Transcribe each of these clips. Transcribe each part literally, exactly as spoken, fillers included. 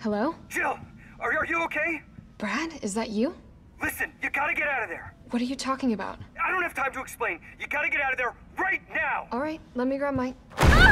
Hello? Jill, are, are you okay? Brad, is that you? Listen, you gotta get out of there. What are you talking about? I don't have time to explain. You gotta get out of there right now. All right, let me grab my...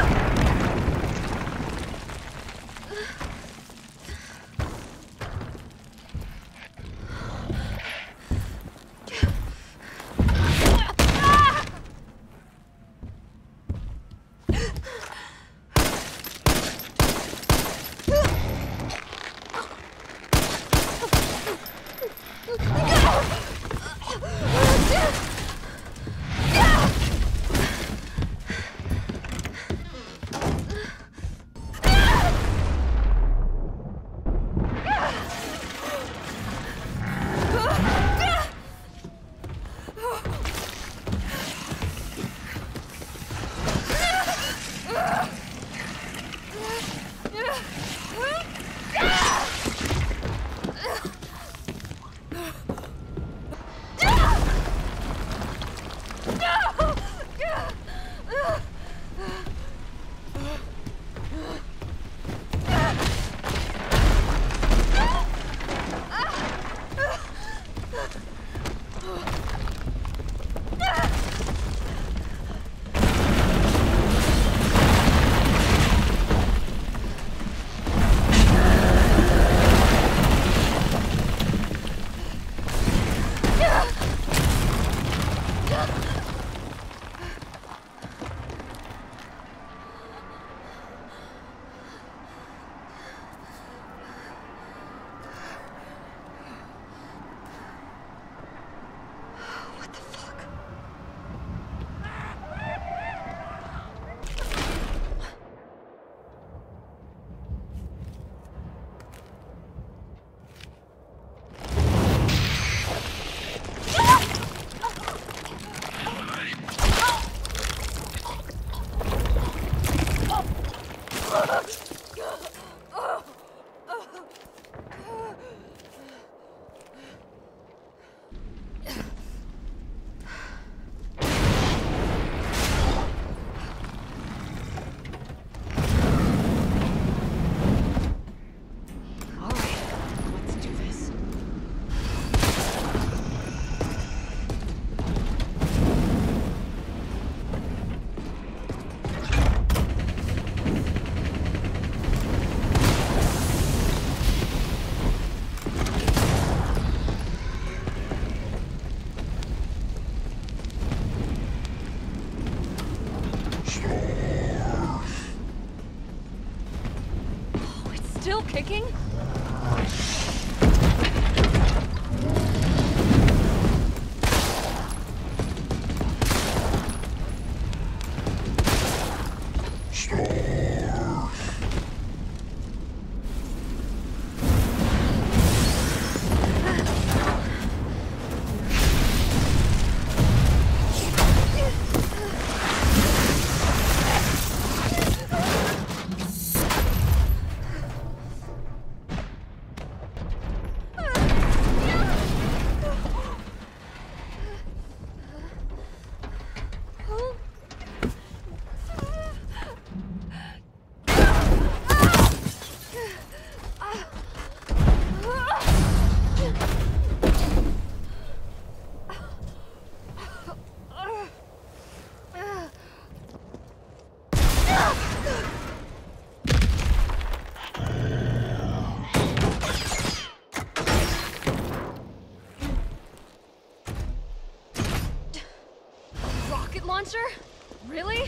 Still kicking? Launcher? Really?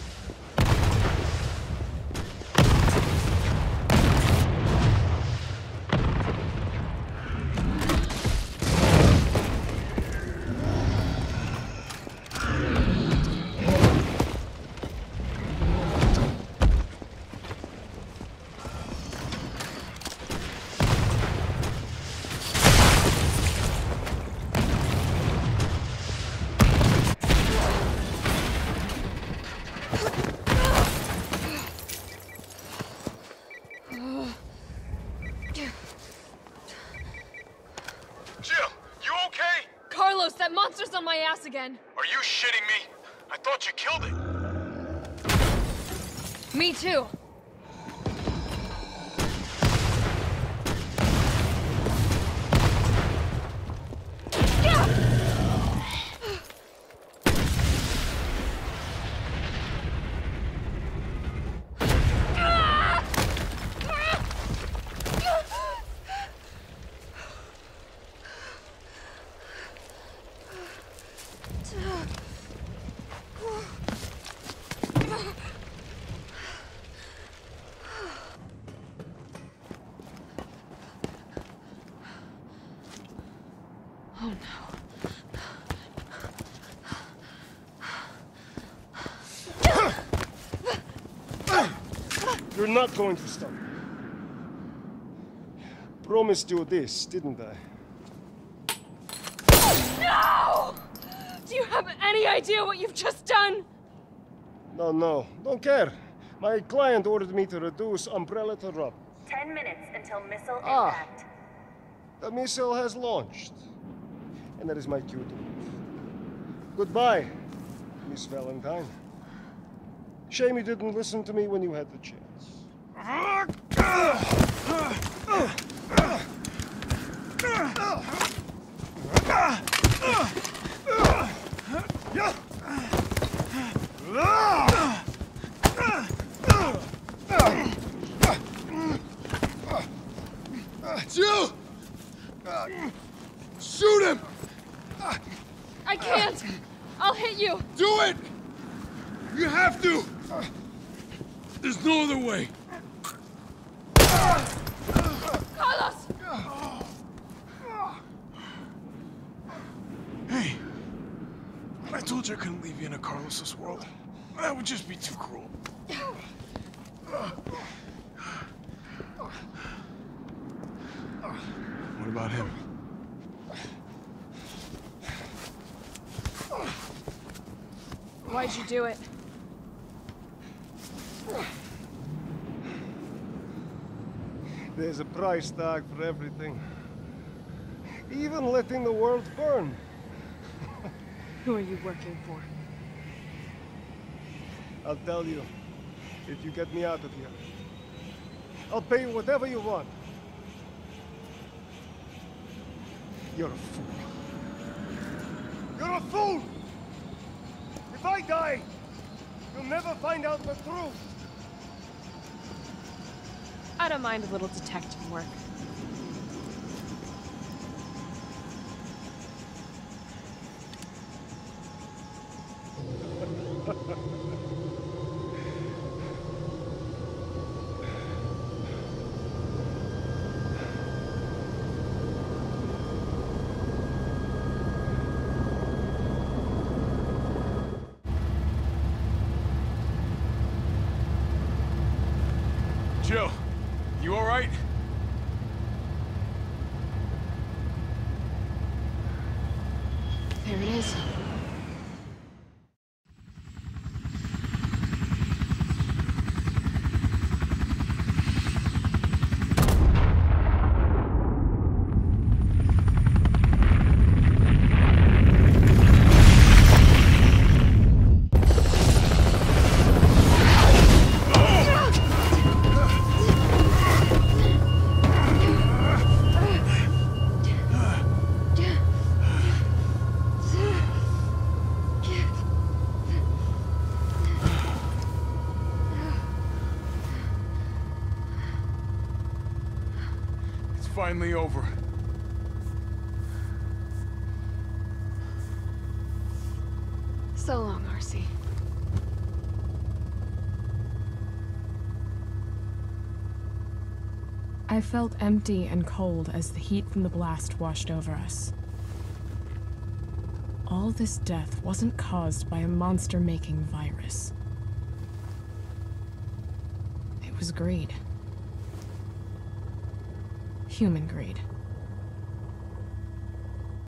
That monster's on my ass again. Are you shitting me? I thought you killed it. Me too. Oh no. You're not going to stop. Promised you this, didn't I? No! Do you have any idea what you've just done? No, no, don't care. My client ordered me to reduce Umbrella to rubble. Ten minutes until missile Ah. impact. The missile has launched. And that is my cue to move. Goodbye, Miss Valentine. Shame you didn't listen to me when you had the chance. Jill! Shoot him! I can't! I'll hit you! Do it! You have to! There's no other way. Carlos! Hey, I told you I couldn't leave you in a Carlos's world. That would just be too cruel. What about him? Why'd you do it? There's a price tag for everything. Even letting the world burn. Who are you working for? I'll tell you, if you get me out of here. I'll pay you whatever you want. You're a fool. You're a fool! If I die, you'll never find out the truth. I don't mind a little detective work. Jill, you all right? There it is. Finally over. So long, R C. I felt empty and cold as the heat from the blast washed over us. All this death wasn't caused by a monster-making virus. It was greed. Human greed.